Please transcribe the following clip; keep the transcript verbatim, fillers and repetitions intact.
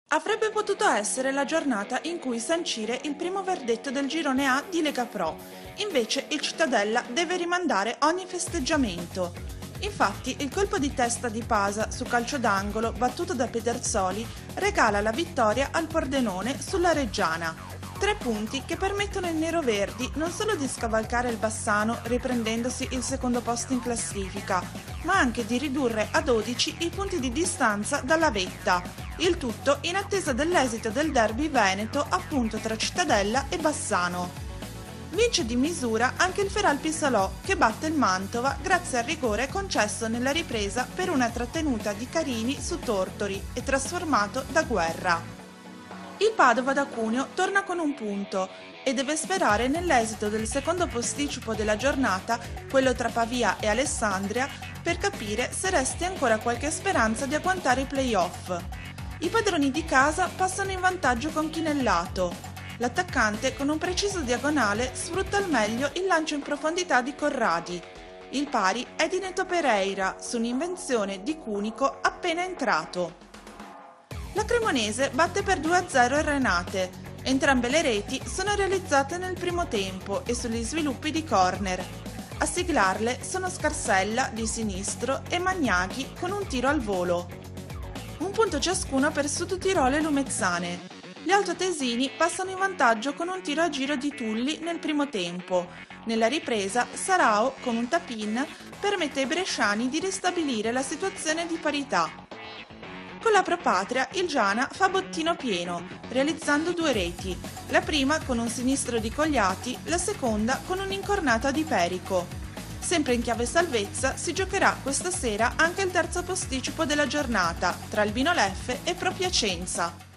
Avrebbe potuto essere la giornata in cui sancire il primo verdetto del girone A di Lega Pro, invece il Cittadella deve rimandare ogni festeggiamento. Infatti il colpo di testa di Pasa su calcio d'angolo battuto da Pedersoli regala la vittoria al Pordenone sulla Reggiana. Tre punti che permettono ai neroverdi non solo di scavalcare il Bassano riprendendosi il secondo posto in classifica, ma anche di ridurre a dodici i punti di distanza dalla vetta. Il tutto in attesa dell'esito del derby veneto appunto tra Cittadella e Bassano. Vince di misura anche il Feralpi Salò che batte il Mantova grazie al rigore concesso nella ripresa per una trattenuta di Carini su Tortori e trasformato da Guerra. Il Padova da Cuneo torna con un punto e deve sperare nell'esito del secondo posticipo della giornata, quello tra Pavia e Alessandria, per capire se resti ancora qualche speranza di agguantare i play-off. I padroni di casa passano in vantaggio con Chinellato. L'attaccante con un preciso diagonale sfrutta al meglio il lancio in profondità di Corradi. Il pari è di Neto Pereira su un'invenzione di Cunico appena entrato. La Cremonese batte per due a zero il Renate. Entrambe le reti sono realizzate nel primo tempo e sugli sviluppi di corner. A siglarle sono Scarsella di sinistro e Magnaghi con un tiro al volo. Un punto ciascuno per Sudtirolo e Lumezzane. Gli altoatesini passano in vantaggio con un tiro a giro di Tulli nel primo tempo. Nella ripresa Sarao con un tap-in permette ai bresciani di ristabilire la situazione di parità. Con la Propatria il Giana fa bottino pieno, realizzando due reti, la prima con un sinistro di Cogliati, la seconda con un'incornata di Perico. Sempre in chiave salvezza si giocherà questa sera anche il terzo posticipo della giornata tra Albino Leffe e Pro Piacenza.